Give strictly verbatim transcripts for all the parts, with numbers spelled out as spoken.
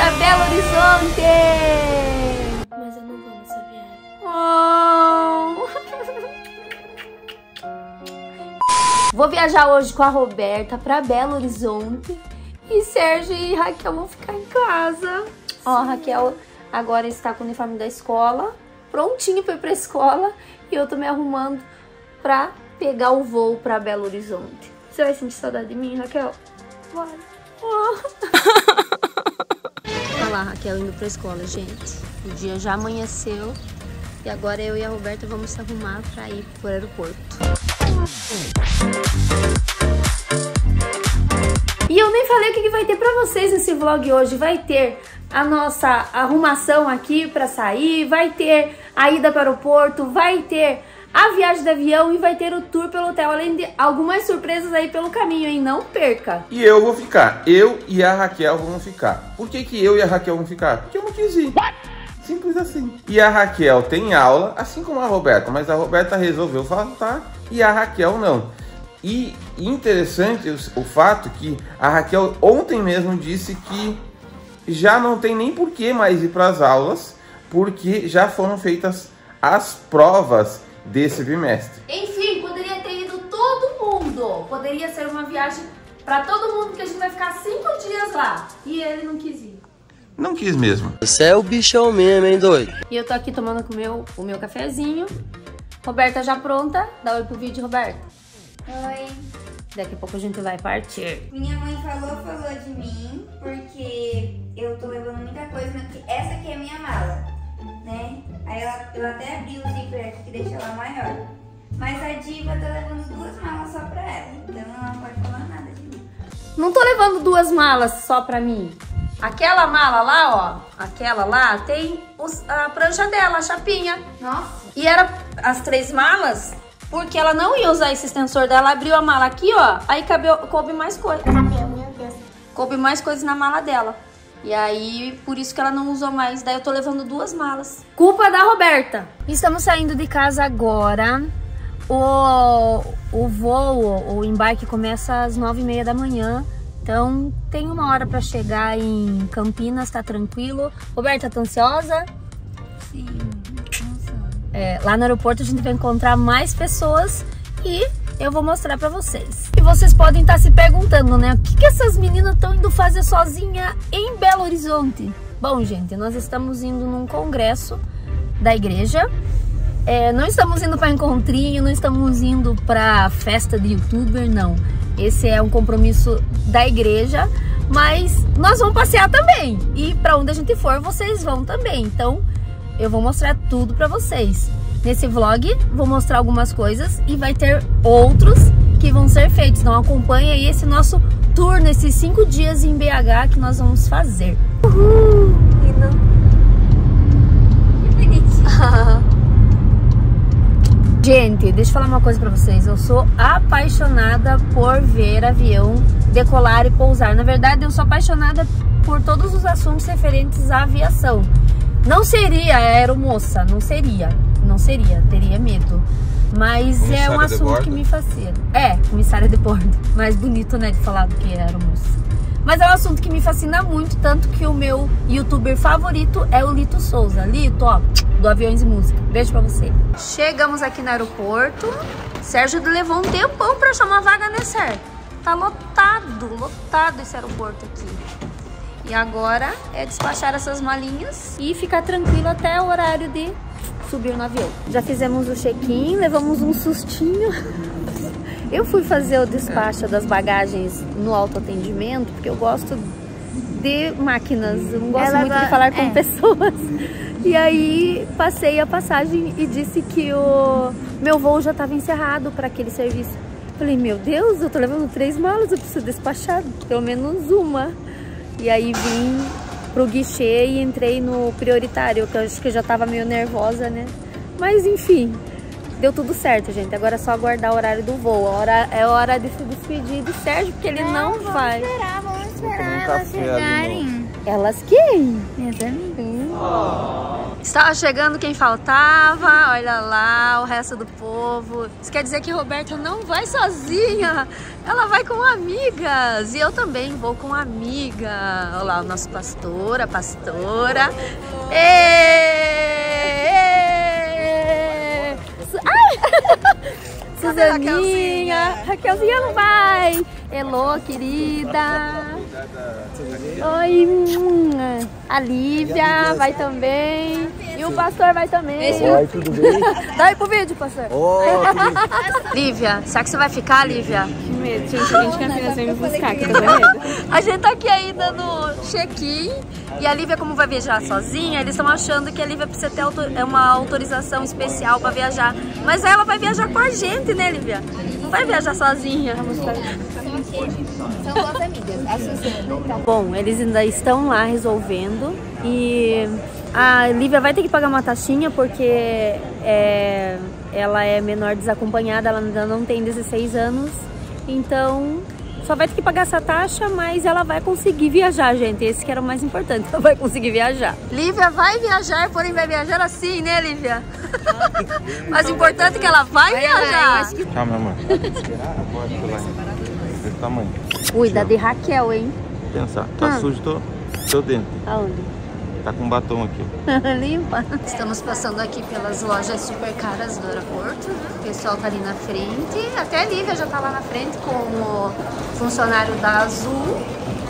pra Belo Horizonte! Mas eu não vou nessa viagem. Oh. Vou viajar hoje com a Roberta pra Belo Horizonte. E Sérgio e Raquel vão ficar em casa. Ó, a Raquel agora está com o uniforme da escola, prontinho para ir pra escola. E eu tô me arrumando pra pegar o voo pra Belo Horizonte. Você vai sentir saudade de mim, Raquel? Vai. Oh. Olha lá, Raquel indo pra escola, gente. O dia já amanheceu. E agora eu e a Roberta vamos se arrumar pra ir pro aeroporto. E eu nem falei o que vai ter pra vocês nesse vlog hoje. Vai ter a nossa arrumação aqui pra sair, vai ter a ida para o aeroporto, vai ter a viagem de avião e vai ter o tour pelo hotel, além de algumas surpresas aí pelo caminho, hein? Não perca! E eu vou ficar, eu e a Raquel vamos ficar. Por que que eu e a Raquel vamos ficar? Porque eu não quis ir. Simples assim. E a Raquel tem aula, assim como a Roberta, mas a Roberta resolveu faltar e a Raquel não. E interessante o, o fato que a Raquel ontem mesmo disse que já não tem nem por que mais ir para as aulas, porque já foram feitas as provas desse bimestre. Enfim, poderia ter ido todo mundo. Poderia ser uma viagem para todo mundo, porque a gente vai ficar cinco dias lá. E ele não quis ir. Não quis mesmo. Você é o bichão mesmo, hein, doido? E eu tô aqui tomando com o meu, o meu cafezinho. Roberta já pronta. Dá oi pro vídeo, Roberta. Oi. Daqui a pouco a gente vai partir. Minha mãe falou, falou de mim, porque eu tô levando muita coisa, porque essa aqui é a minha mala, né? Aí ela, eu até abri o zíper aqui que deixa ela maior. Mas a Diva tá levando duas malas só pra ela, então ela não pode falar nada de mim. Não tô levando duas malas só pra mim. Aquela mala lá, ó, aquela lá, tem os, a prancha dela, a chapinha. Nossa. E era as três malas, porque ela não ia usar esse extensor dela, abriu a mala aqui, ó, aí cabeu, coube mais coisa. Meu Deus. Coube mais coisas na mala dela. E aí, por isso que ela não usou mais. Daí eu tô levando duas malas. Culpa da Roberta. Estamos saindo de casa agora. O, o voo, o embarque começa às nove e meia da manhã. Então, tem uma hora pra chegar em Campinas, tá tranquilo. Roberta, tá ansiosa? Sim. É, lá no aeroporto a gente vai encontrar mais pessoas e eu vou mostrar pra vocês. E vocês podem estar se perguntando, né? O que, que essas meninas estão indo fazer sozinha em Belo Horizonte? Bom, gente, nós estamos indo num congresso da igreja. É, não estamos indo para encontrinho, não estamos indo para festa de youtuber, não. Esse é um compromisso da igreja, mas nós vamos passear também. E para onde a gente for, vocês vão também. Então, eu vou mostrar tudo pra vocês. Nesse vlog, vou mostrar algumas coisas e vai ter outros que vão ser feitos. Então acompanha aí esse nosso tour nesses cinco dias em B H que nós vamos fazer. Uhul! Que bonitinho. Gente, deixa eu falar uma coisa pra vocês. Eu sou apaixonada por ver avião decolar e pousar. Na verdade, eu sou apaixonada por todos os assuntos referentes à aviação. Não seria aeromoça, não seria, não seria, teria medo. Mas é um assunto que me fascina. É, comissária de bordo. Mais bonito, né, de falar do que aeromoça. Mas é um assunto que me fascina muito, tanto que o meu youtuber favorito é o Lito Souza. Lito, ó, do Aviões e Música. Beijo pra você. Chegamos aqui no aeroporto. Sérgio levou um tempão pra achar uma vaga, né, Sérgio? Tá lotado, lotado esse aeroporto aqui. E agora é despachar essas malinhas e ficar tranquilo até o horário de subir no avião. Já fizemos o check-in, levamos um sustinho. Eu fui fazer o despacho das bagagens no autoatendimento, porque eu gosto de máquinas, eu não gosto Ela muito vai... de falar com é. pessoas. E aí passei a passagem e disse que o meu voo já estava encerrado para aquele serviço. Falei, meu Deus, eu tô levando três malas, eu preciso despachar pelo menos uma. E aí vim pro guichê e entrei no prioritário, que eu acho que eu já tava meio nervosa, né? Mas enfim, deu tudo certo, gente. Agora é só aguardar o horário do voo. A hora, é hora de se despedir do Sérgio, porque ele não, não vai. Vamos esperar, vamos esperar um elas café chegarem. Elas quem? Minhas amigas. Hum. Estava chegando quem faltava, olha lá, o resto do povo. Isso quer dizer que a Roberta não vai sozinha, ela vai com amigas. E eu também vou com amiga. Olha lá o nosso pastor, a pastora. Êêêê! Suzaninha, Raquelzinha não vai. Elô, querida. Oi, a Lívia vai também. E o pastor vai também. Oi, tudo bem? Dá aí pro vídeo, pastor. Oh, Lívia, será que você vai ficar, Lívia? Que medo, gente, a gente quer assim, me buscar, que eu tô com medo. A gente tá aqui ainda no check-in. E a Lívia, como vai viajar sozinha, eles estão achando que a Lívia precisa ter autor uma autorização especial pra viajar. Mas ela vai viajar com a gente, né, Lívia? Não vai viajar sozinha. São duas amigas, a Suzana. Bom, eles ainda estão lá resolvendo. E a Lívia vai ter que pagar uma taxinha porque é, ela é menor desacompanhada, ela ainda não tem dezesseis anos. Então só vai ter que pagar essa taxa, mas ela vai conseguir viajar, gente. Esse que era o mais importante, ela vai conseguir viajar. Lívia vai viajar, porém vai viajar assim, né, Lívia? Mas o importante é que ela vai, vai viajar. Que... Calma, amor. Desse tamanho. Cuida de Raquel, hein? Pensar, tá ah. sujo teu, teu dente. Aonde? Tá com batom aqui. Limpa. Estamos passando aqui pelas lojas super caras do aeroporto, né? O pessoal tá ali na frente. Até a Lívia já tá lá na frente com o funcionário da Azul.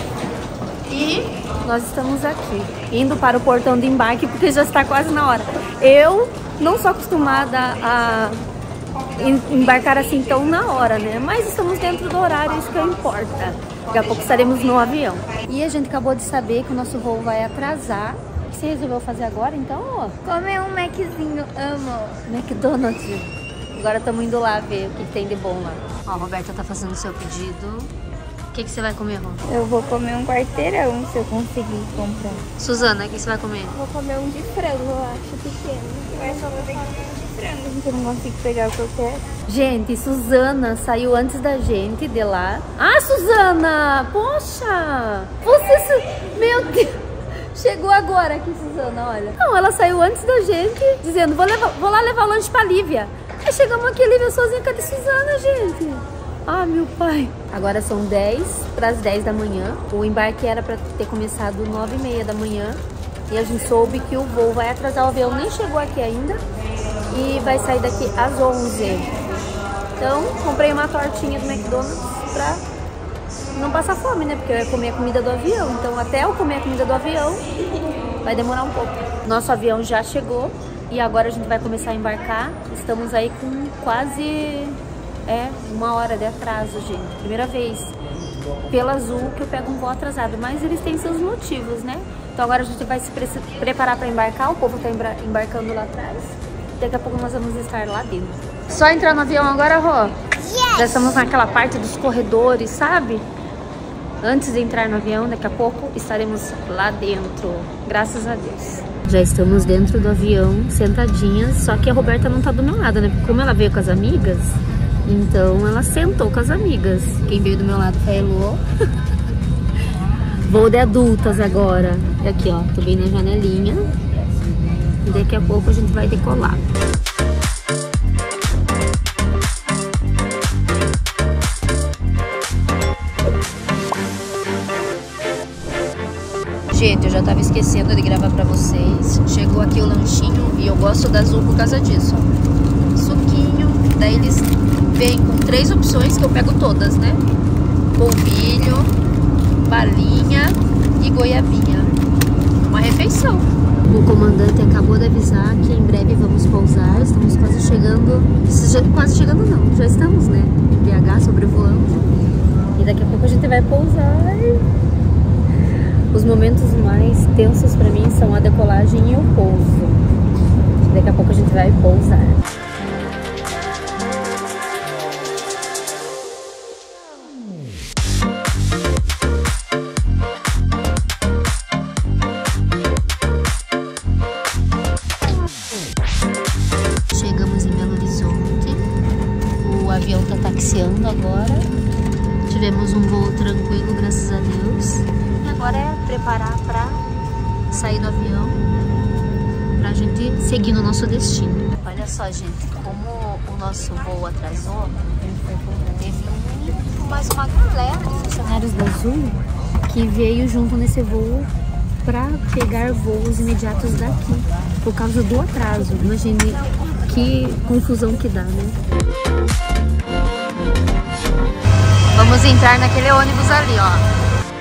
E nós estamos aqui, indo para o portão de embarque, porque já está quase na hora. Eu não sou acostumada a embarcar assim tão na hora, né? Mas estamos dentro do horário, isso que importa. Daqui a pouco estaremos no avião. E a gente acabou de saber que o nosso voo vai atrasar. O que você resolveu fazer agora, então? Ó? Comer um Maczinho, amo. McDonald's. Agora estamos indo lá ver o que tem de bom lá. Ó, a Roberta tá fazendo o seu pedido. O que, que você vai comer, Rô? Eu vou comer um quarteirão, se eu conseguir comprar. Suzana, o que você vai comer? Vou comer um de frango, eu acho, pequeno. Mas só vou ter que comer um de frango, porque eu não consigo pegar o que eu quero. Gente, Suzana saiu antes da gente de lá. Ah, Suzana! Poxa! Você... Meu Deus! Chegou agora aqui, Suzana, olha. Não, ela saiu antes da gente, dizendo, vou, levar, vou lá levar o lanche pra Lívia. Aí chegamos aqui, Lívia sozinha, cadê Suzana, gente? Ah, meu pai. Agora são dez para as dez da manhã. O embarque era para ter começado nove e meia da manhã. E a gente soube que o voo vai atrasar. O avião nem chegou aqui ainda. E vai sair daqui às onze. Então, comprei uma tortinha do McDonald's pra não passar fome, né? Porque eu ia comer a comida do avião. Então, até eu comer a comida do avião, vai demorar um pouco. Nosso avião já chegou. E agora a gente vai começar a embarcar. Estamos aí com quase... É, uma hora de atraso, gente. Primeira vez pela Azul que eu pego um voo atrasado. Mas eles têm seus motivos, né? Então agora a gente vai se pre preparar para embarcar. O povo tá embarcando lá atrás. Daqui a pouco nós vamos estar lá dentro. Só entrar no avião agora, Rô? Yes! Já estamos naquela parte dos corredores, sabe? Antes de entrar no avião, daqui a pouco estaremos lá dentro. Graças a Deus. Já estamos dentro do avião, sentadinhas. Só que a Roberta não tá do meu lado, né? Porque como ela veio com as amigas... Então ela sentou com as amigas. Quem veio do meu lado foi a Elô. Voo de adultas agora. E aqui, ó, tô bem na janelinha. E daqui a pouco a gente vai decolar. Gente, eu já tava esquecendo de gravar pra vocês. Chegou aqui o lanchinho e eu gosto da Azul por causa disso, ó. Suquinho, daí eles vem com três opções que eu pego todas, né? Polvilho, balinha e goiabinha. Uma refeição. O comandante acabou de avisar que em breve vamos pousar. Estamos quase chegando. Quase chegando não, já estamos, né? Em B H, sobrevoando. E daqui a pouco a gente vai pousar. Os momentos mais tensos pra mim são a decolagem e o pouso. Daqui a pouco a gente vai pousar. Agora tivemos um voo tranquilo, graças a Deus. E agora é preparar para sair do avião, pra gente seguir no nosso destino. Olha só, gente, como o nosso voo atrasou, teve mais uma galera de funcionários da Azul que veio junto nesse voo para pegar voos imediatos daqui, por causa do atraso. Imagine que confusão que dá, né? Vamos entrar naquele ônibus ali, ó.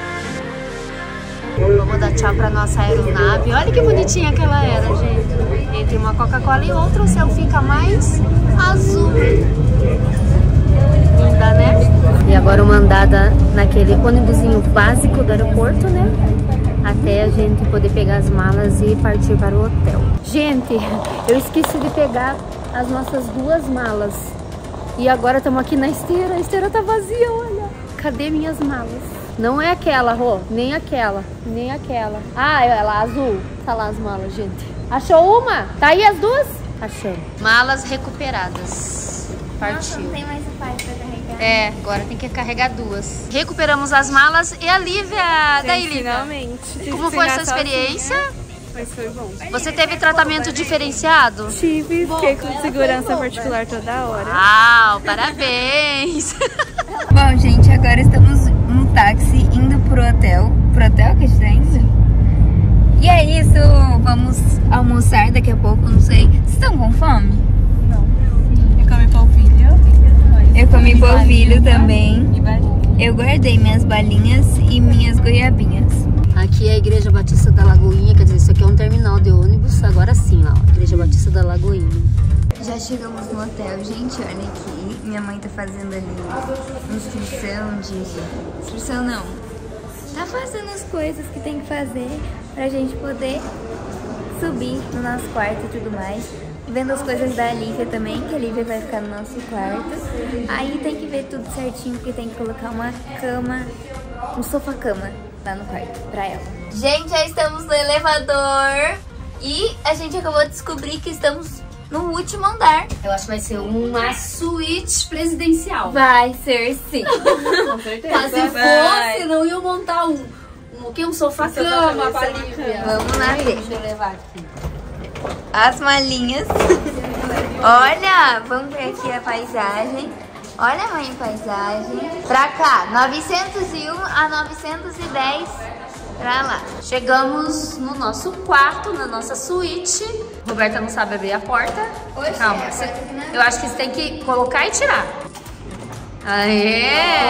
Vamos dar tchau pra nossa aeronave. Olha que bonitinha que ela era, gente. Entre uma Coca-Cola e outra, o céu fica mais azul. Linda, né? E agora uma andada naquele ônibusinho básico do aeroporto, né? Até a gente poder pegar as malas e partir para o hotel. Gente, eu esqueci de pegar as nossas duas malas. E agora estamos aqui na esteira. A esteira tá vazia, olha. Cadê minhas malas? Não é aquela, Rô. Nem aquela. Nem aquela. Ah, é lá, azul. Tá lá as malas, gente. Achou uma? Tá aí as duas? Achamos. Malas recuperadas. Partiu. Nossa, não tem mais o pai pra carregar. É, agora tem que carregar duas. Recuperamos as malas e a Lívia, daí Lívia. Finalmente. Como foi a sua experiência? Mas foi bom. Você teve tratamento diferenciado? Tive, fiquei com segurança particular toda hora. Uau, parabéns! Bom, gente, agora estamos no táxi indo pro hotel. Pro hotel que a gente tá indo? E é isso, vamos almoçar daqui a pouco, não sei. Vocês estão com fome? Não. Eu comi polvilho. Eu comi polvilho também. Eu guardei minhas balinhas e minhas goiabinhas. Aqui é a Igreja Batista da Lagoinha, quer dizer, isso aqui é um terminal de ônibus, agora sim, ó, Igreja Batista da Lagoinha. Já chegamos no hotel, gente, olha aqui. Minha mãe tá fazendo ali instrução de... Instrução não. Tá fazendo as coisas que tem que fazer pra gente poder subir no nosso quarto e tudo mais. Vendo as coisas da Lívia também, que a Lívia vai ficar no nosso quarto. Aí tem que ver tudo certinho, porque tem que colocar uma cama, um sofá-cama lá no quarto pra ela. Gente, já estamos no elevador e a gente acabou de descobrir que estamos no último andar. Eu acho que vai ser uma suíte presidencial. Vai ser sim. Com certeza. Se fosse, não iam montar um, um, um, um sofá-cama pra Lívia. Vamos lá ver. Deixa eu levar aqui. As malinhas. Olha, vamos ver aqui a paisagem. Olha a mãe paisagem. Pra cá, novecentos e um a novecentos e dez. Pra lá. Chegamos no nosso quarto, na nossa suíte. Roberta não sabe abrir a porta. Oxe, Calma, é, você, pode, né? eu acho que você tem que colocar e tirar. Aê!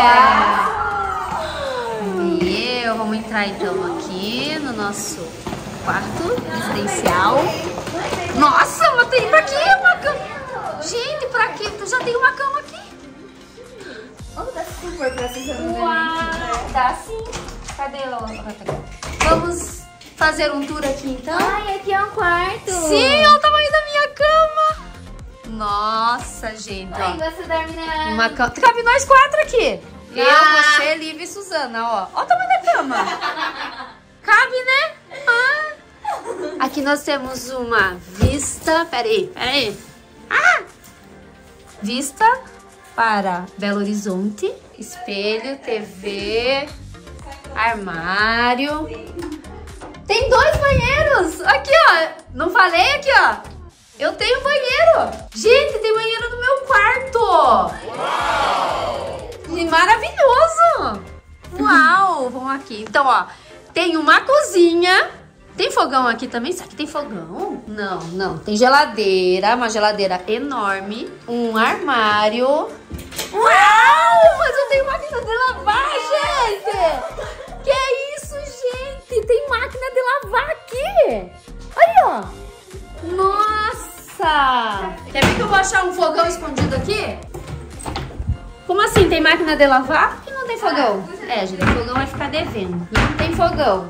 Meu, vamos entrar então aqui no nosso quarto residencial. Nossa, mas tem pra quê uma cama? Gente, pra quê? Já tem uma cama aqui. Oh, dá super pra vocês. Uau, dá sim. Cadê ela? Vamos fazer um tour aqui então? Ai, aqui é um quarto. Sim, olha o tamanho da minha cama. Nossa, gente, ó. Ai, você dorme na... Uma cama. Cabe nós quatro aqui. Eu, Ah. você, Lívia e Suzana, ó. Olha o tamanho da cama. Cabe, né? Ah. Aqui nós temos uma vista. Peraí, peraí. Ah! Vista para Belo Horizonte. Espelho, T V, armário. Tem dois banheiros. Aqui, ó. Não falei aqui, ó. Eu tenho banheiro. Gente, tem banheiro no meu quarto. Uau! E maravilhoso. Uau, vamos aqui. Então, ó, tem uma cozinha. Tem fogão aqui também? Será que tem fogão? Não, não. Tem geladeira, uma geladeira enorme. Um armário. Uau! Mas eu tenho máquina de lavar, gente! Que é isso, gente? Tem máquina de lavar aqui! Aí, ó! Nossa! Quer ver que eu vou achar um fogão escondido aqui? Como assim? Tem máquina de lavar? Por que não tem fogão? É, gente, o fogão vai ficar devendo. Não tem fogão.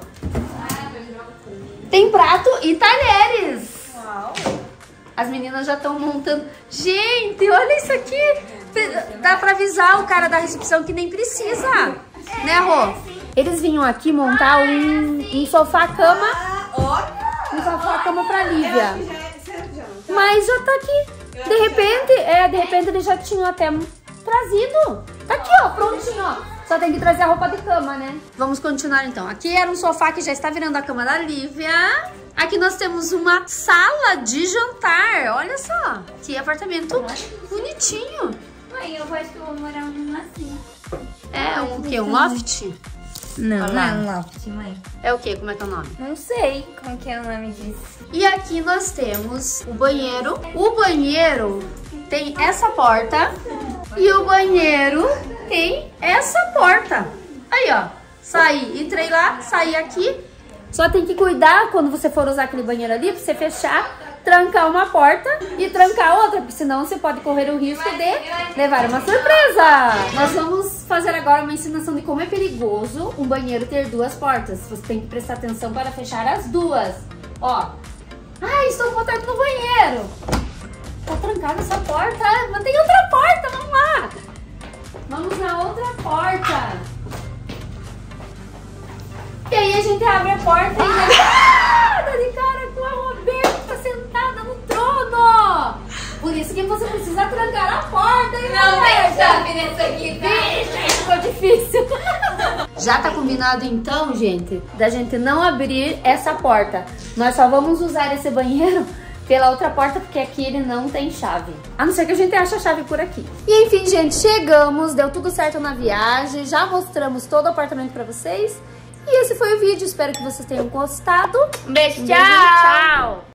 Tem prato e talheres. Uau. As meninas já estão montando. Gente, olha isso aqui. Dá pra avisar o cara da recepção que nem precisa. É, né, Rô? Eles vinham aqui montar um, um sofá-cama. Um sofá-cama pra Lívia. Mas já tá aqui. De repente, é, de repente eles já tinham até trazido. Tá aqui, ó, prontinho, ó. Só tem que trazer a roupa de cama, né? Vamos continuar então. Aqui era um sofá que já está virando a cama da Lívia. Aqui nós temos uma sala de jantar. Olha só, que apartamento bonitinho. Mãe, eu acho que eu vou morar numa assim. É o quê? Um loft? Não, Olha não lá. é um loft, mãe. É o quê? Como é que é o nome? Não sei como que é o nome disso. E aqui nós temos o banheiro. O banheiro tem essa porta. E o banheiro tem essa porta. Aí, ó. Saí, entrei lá, saí aqui. Só tem que cuidar quando você for usar aquele banheiro ali, pra você fechar, trancar uma porta e trancar a outra, porque senão você pode correr o risco de levar uma surpresa. Nós vamos fazer agora uma ensinação de como é perigoso um banheiro ter duas portas. Você tem que prestar atenção para fechar as duas. Ó. Ai, estou com vontade no banheiro. Tá trancada essa porta, mas tem outra porta, vamos lá. Vamos na outra porta. E aí a gente abre a porta e ah, dá de cara com a Roberta que tá sentada no trono. Por isso que você precisa trancar a porta. E Não tem chave nessa aqui, tá? Vixe, ficou difícil. Já tá combinado então, gente, da gente não abrir essa porta. Nós só vamos usar esse banheiro pela outra porta, porque aqui ele não tem chave. A não ser que a gente ache a chave por aqui. E enfim, gente, chegamos, deu tudo certo na viagem, já mostramos todo o apartamento pra vocês. E esse foi o vídeo, espero que vocês tenham gostado. Um beijo, Um beijo, tchau!